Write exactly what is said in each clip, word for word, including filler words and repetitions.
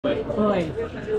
Oi.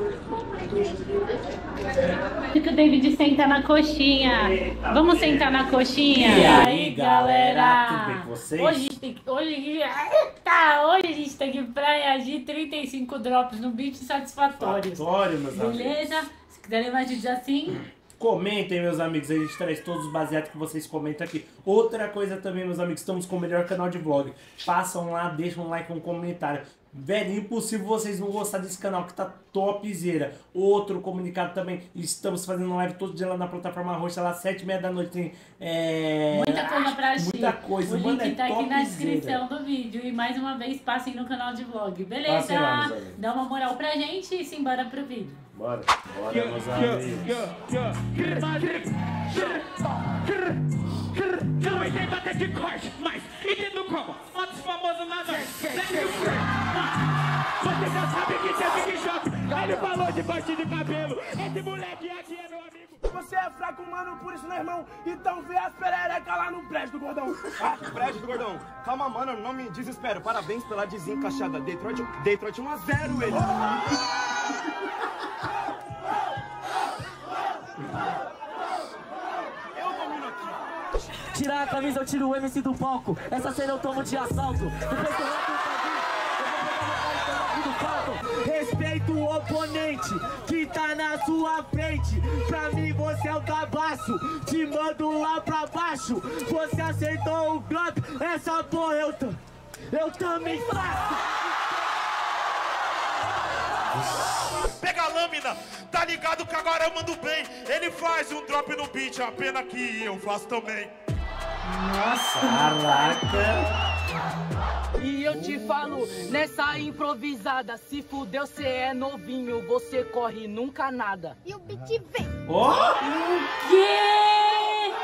Que o David senta na coxinha. Vamos sentar na coxinha? E aí, galera, tudo bem com vocês? Hoje a gente tem que. Hoje, eita, hoje a gente tem que pra reagir trinta e cinco drops no beat satisfatórios. Satisfatório, meus amigos. Beleza? Se quiserem mais vídeos assim. Comentem, meus amigos, a gente traz todos os baseados que vocês comentam aqui. Outra coisa também, meus amigos, estamos com o melhor canal de vlog. Passam lá, deixam um like, um comentário. Velho, impossível vocês não gostar desse canal que tá topzera. Outro comunicado também, estamos fazendo live todo dia lá na plataforma roxa, lá sete e meia da noite tem é... muita coisa pra assistir. Muita coisa, o mano, link é tá aqui na topzera. descrição do vídeo. E mais uma vez, passem no canal de vlog, beleza? Passem lá, meus amigos. Dá uma moral pra gente e simbora pro vídeo. Bora, bora, meus amigos. Não entendo até de corte, mas entendo como fotos famosas nada. Você já sabe que teve que choque. Ele falou de corte de cabelo. Esse moleque aqui é meu amigo. Você é fraco, mano, por isso, meu irmão. Então vê as pererecas lá no prédio do Gordão. Ah, prédio do Gordão. Calma, mano, não me desespero. Parabéns pela desencaixada. Detroit, Detroit um a zero, ele. Tirar a camisa, eu tiro o M C do palco. Essa cena eu tomo de assalto. Depois que eu rato o palco. Respeito o oponente que tá na sua frente. Pra mim você é o cabaço. Te mando lá pra baixo. Você acertou o drop. Essa porra eu, eu também faço. Pega a lâmina, tá ligado que agora eu mando bem. Ele faz um drop no beat, a pena que eu faço também. Nossa! Caraca! E eu te falo, nessa improvisada, se fudeu, cê é novinho, você corre nunca nada. E o beat vem. Ó! O quê?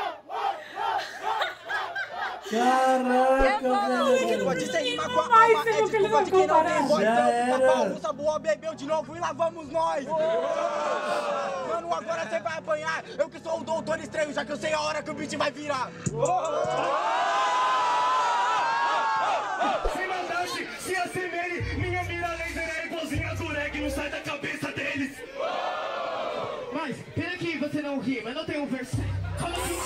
Caraca, velho! Pode ser rima com a Vai alma, ser é o que ele desculpa vai de quem não comparar. tem voz. Já A era. bagunça boa bebeu de novo e lá vamos nós. Mano, agora você vai apanhar. Eu que sou o doutor estranho, já que eu sei a hora que o beat vai virar. Sem maldade, se assemelhe, minha mira laser é igualzinha do reggae, não sai da cabeça deles. Mas, pena que você não ri, mas não tem um verso. Como assim?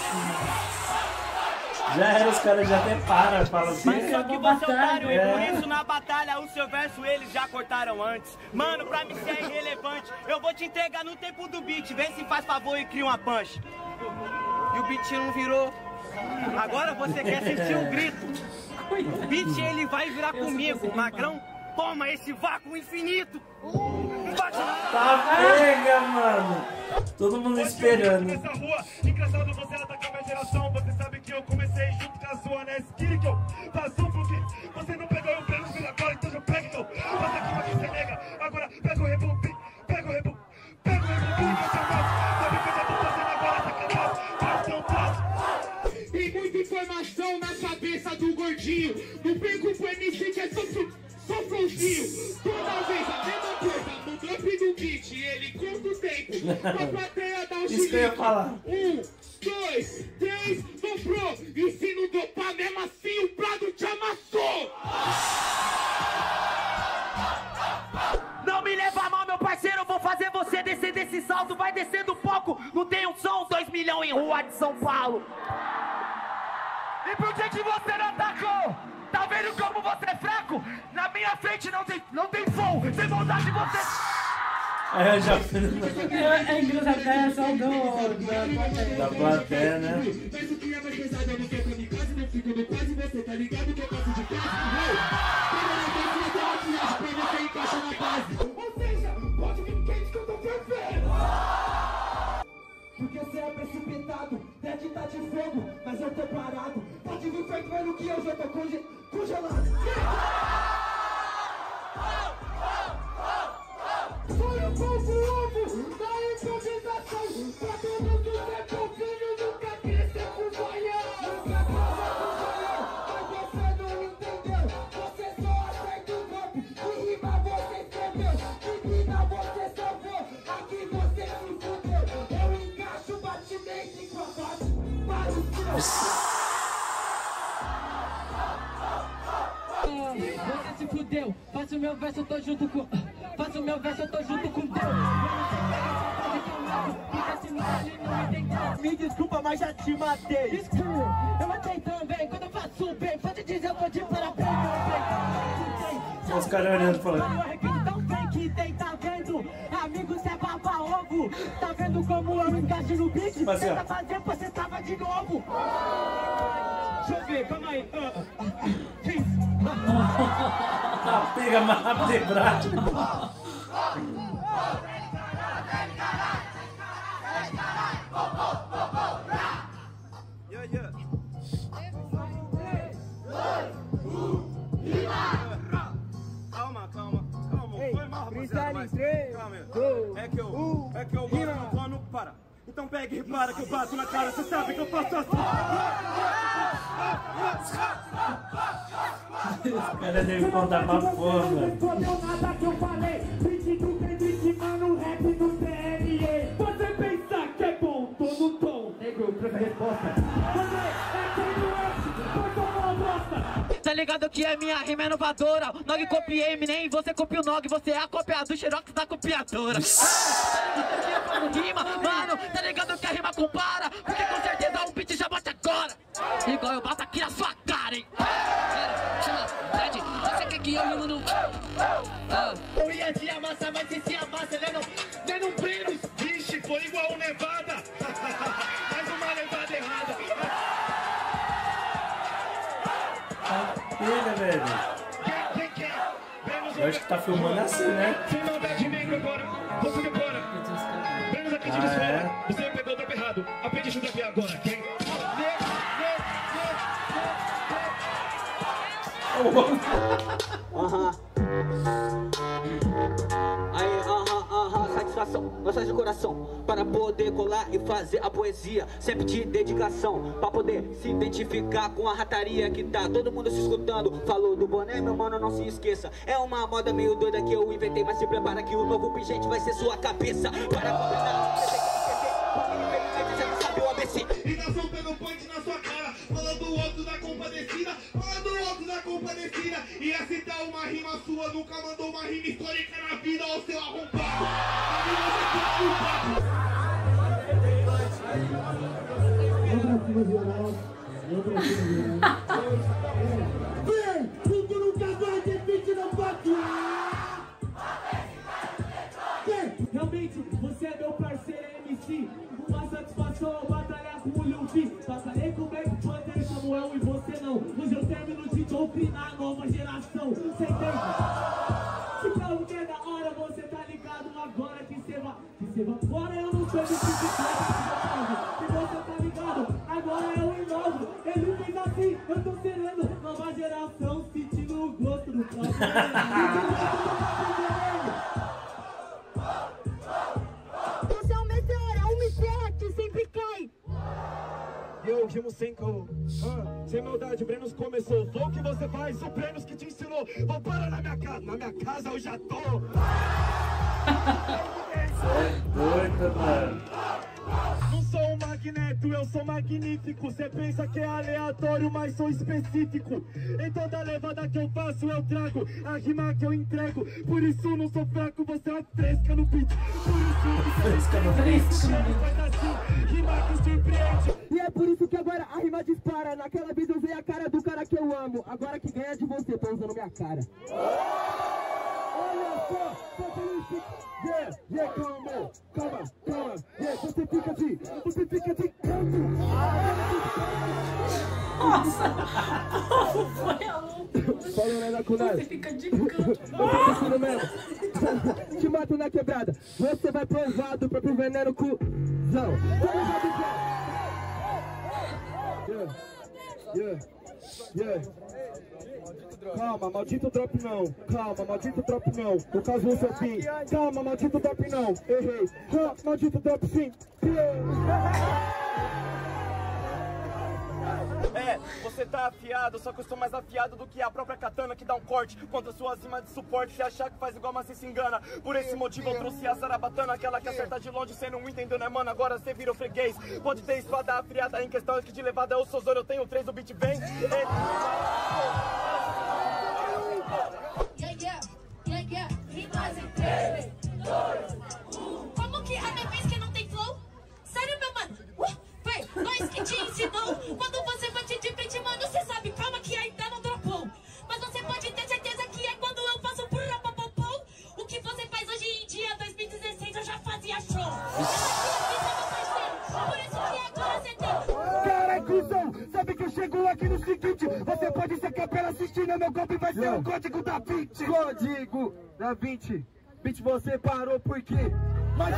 Já era, os caras já até param, falam assim. Mas só que você é otário, e É. por isso na batalha o seu verso eles já cortaram antes. Mano, pra mim você é irrelevante. Eu vou te entregar no tempo do beat, vê se faz favor e cria uma punch. E o beat não virou. Agora você quer sentir um grito. O beat ele vai virar comigo, magrão. Toma esse vácuo infinito. Bate na... Tá pega, mano! Todo mundo esperando. Nessa rua, engraçado você atacar minha geração. Você sabe que eu comecei junto com a sua, né? Skill que eu faço porque você não pegou o plano filho agora, então já pega então. Passa aqui, mas você nega. Agora pega o rebumbi, pega o rebumbi, pega o rebumbi e você faz. Sabe que eu já tô fazendo agora, tá cantado. Traz, não traz. Tem muita informação na cabeça do gordinho. Não perco pro M C que é só Só frouxinho, toda vez a mesma coisa, no drop do beat, ele conta o tempo, a plateia dá um Isso que eu ia falar. Um, dois, três, dobrou, e se não dopar mesmo assim, o Prado te amassou! Não me leva a mal, meu parceiro, eu vou fazer você descer desse salto. Vai descendo um pouco, não tem um som, dois milhões em rua de São Paulo. E por que que você não atacou? Tá vendo como você é fraco? Na minha frente não tem, não tem flow, sem vontade você... Aí eu já É, é engraçado a reação do, da plateia. da plateia, né? Penso que é mais pesado, eu não quero kamikaze, não fico no quase, você tá ligado que eu passo de casa? Pega na maquiagem pra você encaixa na base. Ou seja, pode me quente que eu tô perfeito. Porque você é precipitado, deve estar de fogo, mas eu tô parado. Pode vir feito vendo que eu já tô conge congelado. Foi um pouco ovo da improvisação. Pra todo mundo ser fofinho, nunca crescer com boião. Nunca crescer com boião, mas você não entendeu. Você só acerta o golpe, que rima você escreveu, que vida você salvou, aqui você se fudeu. Eu encaixo batimento em combate para o seu. Você se fudeu, faço meu verso, tô junto com... Faz o meu verso, eu tô junto com teu. Me desculpa, mas já te matei. Eu matei também, quando eu faço bem. Pode dizer, eu tô de parabéns, meu bem. Os caras olhando e falando. Eu arrependo tão bem que tem, tá vendo? Amigo, cê é baba-ovo. Tá vendo como eu encaixo no beat? Tenta fazer, você tava de novo. Deixa eu ver, calma aí. Ah, pega mais rápido de braço. Yeah, yeah. Calma, calma, calma. Foi mal, rapaziada, mas calma aí. É que eu, é que eu gosto quando para. Então pega e repara que eu bato na cara, você sabe que eu faço assim. Os caras devem contar pra porra, mano. Nada que eu falei, beat do Kendrick, mano, rap do P N E. Você pensa que é bom, tô no tom. Negro, presta a resposta. Você é quem não é, foi tomar uma bosta. Tá ligado que a minha rima é inovadora. Nog copiei, nem você copia o Nog. Você é a cópia do Xerox da copiadora. Rima, mano, tá ligado que a rima compara. Porque com certeza o beat já bate agora. Igual eu bato aqui na sua cara, hein. Você quer que eu rimo no... Eu ia te amassar, mas você se amassa, né? Não, não primo. Vixe, foi igual Nevada. Mais uma levada errada. Pega, velho. Eu acho que tá filmando assim, né? Sem maldade negro agora, você decora. Brenos aqui de Ah, fora. é? Você pegou o drop errado. Aprende a chutar agora. Quem? Aham. Aí, aham, aham, satisfação, gosta de coração. Para poder colar e fazer a poesia, sempre de dedicação. Pra poder se identificar com a rataria que tá todo mundo se escutando. Falou do boné, meu mano, não se esqueça. É uma moda meio doida que eu inventei, mas se prepara que o novo pingente vai ser sua cabeça. Para completar, você tem que entender, você não sabe o A B C. E tá soltando punch na sua cara. Falando o outro da compadecida. Falando o outro da compadecida. Ia citar uma rima sua, nunca mandou uma rima histórica na vida, ó seu arrombado. A mim você tem Vem, tudo nunca vai ter beat na faca. Realmente, você é meu parceiro M C. Uma satisfação ao batalhar com o Lil V. Batalhei com o Black Panther, Samuel e você não. Hoje eu termino de doutrinar a nova geração. Você entende? Se pra o que é da hora, você tá ligado agora que você vai. Que você vai fora, eu não sou de bicicleta. Se você tá ligado, agora eu inovo. Ele fez assim, eu tô sereno. Nova geração sentindo o gosto do próprio. Você é um meteoro, é um mistério que sempre cai. Eu rimo sem caô, ah, sem maldade, Brenos começou. Flow que você faz, o Brenos que te ensinou. Vou parar na minha casa, na minha casa eu já tô. Doido, mano. Não sou um magneto, eu sou magnífico. Cê pensa que é aleatório, mas sou específico. Em toda levada que eu faço, eu trago a rima que eu entrego. Por isso não sou fraco, você é fresca no beat. Por isso Fresca no beat. faz assim, rima que surpreende. E é por isso que agora a rima dispara. Naquela vez eu usei a cara do cara que eu amo. Agora que ganha de você, tô usando minha cara. Olha só, só feliz. Yeah, yeah, calma, calma, calma. Yeah, você fica de, você fica de canto. Nossa! Foi a louca! Falou, né, na Kunai? Você fica de canto. Eu mesmo. Te mato na quebrada. Você vai provar do próprio veneno, cuzão. Yeah, yeah, yeah. Calma, maldito drop não. Calma, maldito drop não. No caso o seu fim. Calma, maldito drop não. Errei. Ah, maldito drop sim. É, você tá afiado, só que eu sou mais afiado do que a própria katana que dá um corte contra suas rimas de suporte. Se achar que faz igual, mas você se engana. Por esse motivo eu trouxe a zarabatana, aquela que acerta de longe, cê não entendeu, né, mano? Agora cê virou freguês. Pode ter espada afiada, em questão que de levada eu sou Zoro, eu tenho três, o beat vem. Ele... Yeah, yeah, yeah, yeah, rimas em três. no meu corpo e vai ser o código da vinte. Código da vinte. vinte você parou por quê? Mas...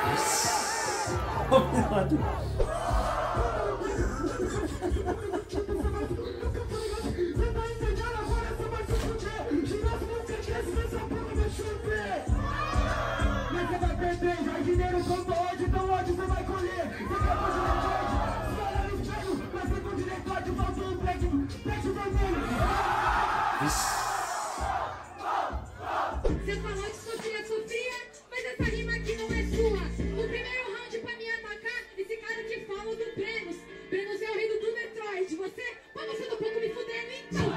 Você vai perder, jardineiro como hoje, então hoje você vai colher. Você quer fazer recorde, espera no espelho, vai ser com recorde, falta um prédio, prédio vermelho. Você falou que sofria, sofria, mas essa rima aqui não é sua. O primeiro round pra me atacar, esse cara que fala do Brenos. Brenos é o rei do Detroit. Você, mas você tá pouco me fudendo, então.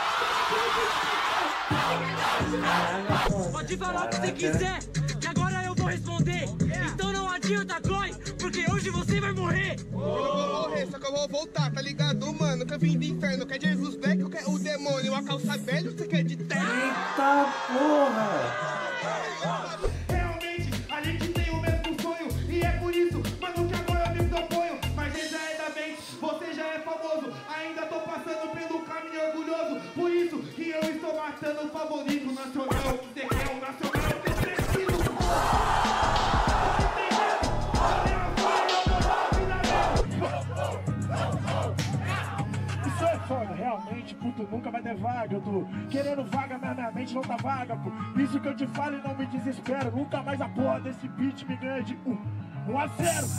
Pode falar o que você quiser, que agora eu vou responder. Então não adianta, Goi, porque hoje você vai morrer. Eu não vou morrer, só que eu vou voltar, tá ligado, mano? Que eu vim do inferno, quer Jesus Black, eu quero o demônio. A calça velha, você quer de terra. Eita porra! Realmente, a gente tem o mesmo sonho. E é por isso, mano, que agora eu me proponho. Mas ele já é da mente, você já é famoso. Ainda tô passando pelo caminho orgulhoso. Por isso que eu estou matando o favorito nacional. Você quer o nacional que eu preciso. Isso é foda, realmente, puto, nunca vai ter vaga. Eu tô querendo vaga, mas minha mente não tá vaga, pô. Isso que eu te falo e não me desespero. Nunca mais a porra desse beat me ganha de um, um a zero.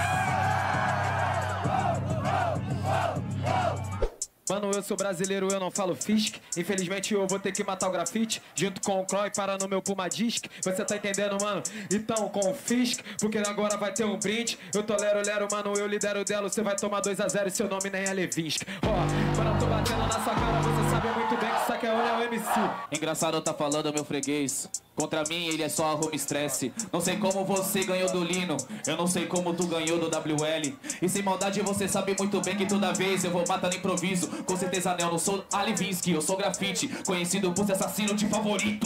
Mano, eu sou brasileiro, eu não falo Fisk. Infelizmente eu vou ter que matar o grafite junto com o Cloy para no meu Puma Disc. Você tá entendendo, mano? Então com o Fisk, porque agora vai ter um brinde. Eu tolero, lero, mano, eu lidero dela. Você vai tomar dois a zero e seu nome nem é Levinsky. Ó, quando eu tô batendo na sua cara, você sabe muito bem que isso aqui é olha o M C. Engraçado tá falando, meu freguês. Contra mim ele é só home stress. Não sei como você ganhou do Lino, eu não sei como tu ganhou do W L. E sem maldade você sabe muito bem que toda vez eu vou matar no improviso. Com certeza não, eu não sou Alivinsky, eu sou grafite, conhecido por ser assassino de favorito.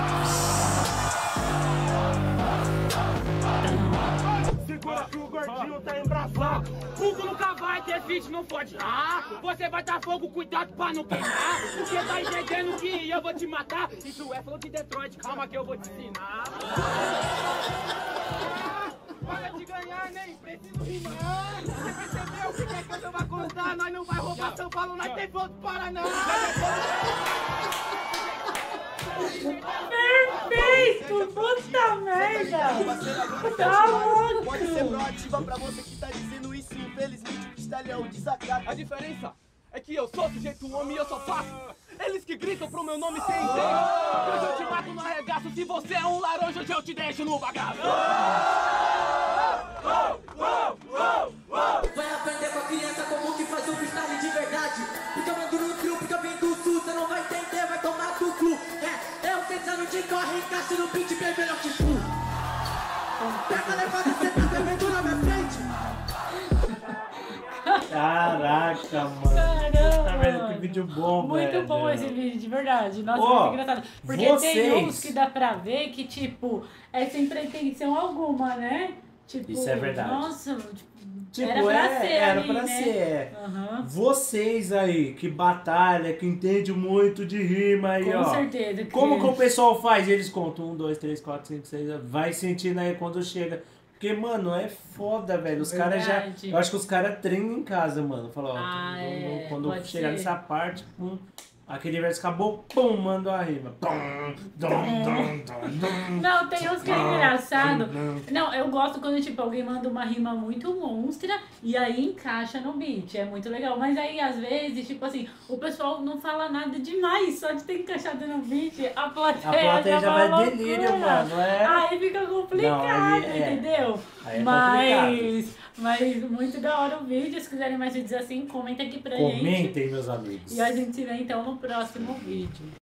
Segura que o gordinho tá embrasado. Fogo nunca vai ter feat, não pode. Ah, você vai dar fogo, cuidado pra não queimar. Porque tá entendendo que eu vou te matar. Isso é flow de Detroit, calma que eu vou te ensinar. Para de ganhar, nem preciso rimar. Você percebeu o que é que eu vou contar? Nós não vai roubar São Paulo, nós tem voto para não. Perfeito! Puta merda! Tá louco! Pode ser proativa pra você que tá dizendo isso. Infelizmente o cristal é o desacato. A diferença é que eu sou sujeito homem e eu só faço. Eles que gritam pro meu nome sem ideia. Hoje eu te mato no arregaço. Se você é um laranja, hoje eu te deixo no bagaço. Vai aprender com a criança como que faz um freestyle de verdade. Porque eu mando no trio, porque eu vim do sul. Você não vai entender, vai tomar do cu. É, eu tentando de corre, encaixe no beat bem melhor que tu. Pega a levada, você tá bebendo na minha frente. Caraca, mano. Caramba! Tá vendo que vídeo bom, Muito velho. bom esse vídeo, de verdade. Nossa, Ó, muito engraçado. Porque vocês... tem uns que dá pra ver que, tipo, é sem pretensão alguma, né? Tipo, Isso é verdade. Nossa, tipo, Tipo, era pra é, ser era ali, pra né? ser. É. Uhum. Vocês aí, que batalha, que entende muito de rima aí, Com ó. certeza. Que... Como que o pessoal faz? Eles contam um, dois, três, quatro, cinco, seis, vai sentindo aí quando chega. Porque, mano, é foda, velho. Os caras já... Verdade. Eu acho que os caras treinam em casa, mano. Fala, ó, Ah, quando, é, quando pode chegar ser. nessa parte, pum, aquele verso acabou, pum, manda a rima. Pum, dum, dum, dum, dum. Não, tem uns que é Ah, engraçado. dum, dum. Não, eu gosto quando, tipo, alguém manda uma rima muito monstra e aí encaixa no beat. É muito legal. Mas aí, às vezes, tipo assim, o pessoal não fala nada demais, só de ter encaixado no beat, a plateia, A plateia já vai vai delírio, mano. É... Aí fica complicado, Não, aí é- entendeu? aí é mas, mas muito da hora o vídeo. Se quiserem mais vídeos assim, comenta aqui pra gente. Comentem, meus amigos. E a gente se vê então no próximo vídeo.